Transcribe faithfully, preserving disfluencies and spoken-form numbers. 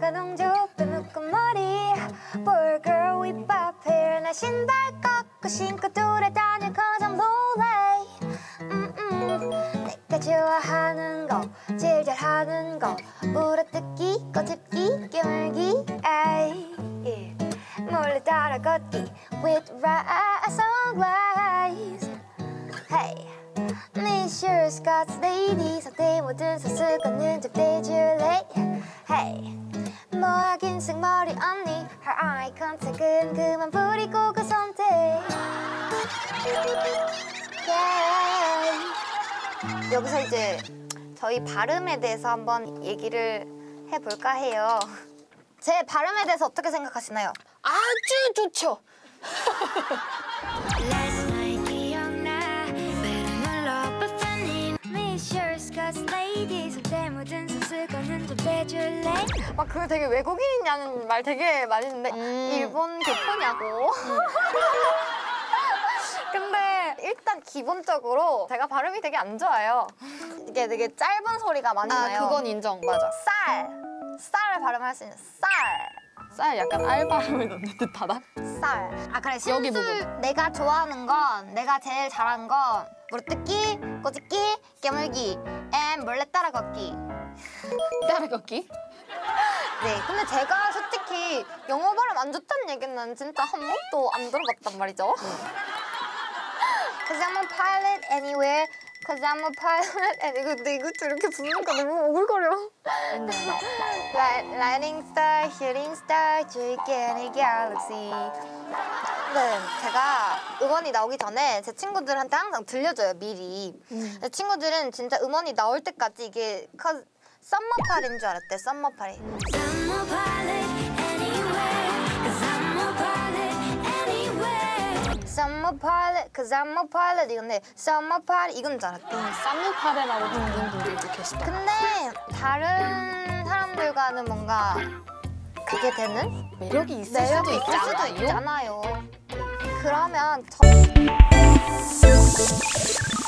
빨간 옹주빼 묶은 머리 Boy girl with bob hair 나 신발 꺾고 신고 돌아다녀 cause I'm lonely 음, 음. 내가 좋아하는 거 제일 잘하는 거 물어뜯기 꼬집기 깨물기 에이 yeah. 몰래 따라 걷기 with rise sunglass Hey Miss your Scots lady 상태 모든 소스가는 좀 떼줄래 Hey 뭐하긴 생머리 언니 Her eye contact은 그만 부리고 그 선택 yeah. 여기서 이제 저희 발음에 대해서 한번 얘기를 해볼까 해요. 제 발음에 대해서 어떻게 생각하시나요? 아주 좋죠. 막 그거 되게 외국인이냐는 말 되게 많이 듣는데 음. 일본 교포냐고. 음. 근데 일단 기본적으로 제가 발음이 되게 안 좋아요. 이게 되게 짧은 소리가 많이 아, 나요. 그건 인정. 맞아. 쌀! 쌀을 발음할 수 있는 쌀! 쌀 약간 알 발음을 넣는 듯하다? 쌀. 아 그래 여기 신술 부분. 내가 좋아하는 건 내가 제일 잘한 건 물어뜯기, 꼬집기, 깨물기 and 몰래 따라 걷기. 따라 걷기? 네, 근데 제가 솔직히 영어 발음 안 좋다는 얘기는 진짜 한 번도 안 들어봤단 말이죠. Cause I'm a pilot anywhere. Cause I'm a pilot. And 이거 근데 이것도 이렇게 부르니까 너무 오글거려. Lightning star, shooting star, gigantic galaxy. 네, 제가 음원이 나오기 전에 제 친구들한테 항상 들려줘요, 미리. 음. 제 친구들은 진짜 음원이 나올 때까지 이게 cause 썸머파리인 줄 알았대, 썸머파리. Summer pilot, cause I'm a pilot 이건데 Summer pilot 이건 줄 알았대. 쌈무파레라고 부르는 분들도 계시다. 근데 다른 사람들과는 뭔가 그게 되는? 매력이 있을 매력이 수도 있을 수도 있잖아요. 있잖아요. 그러면 저...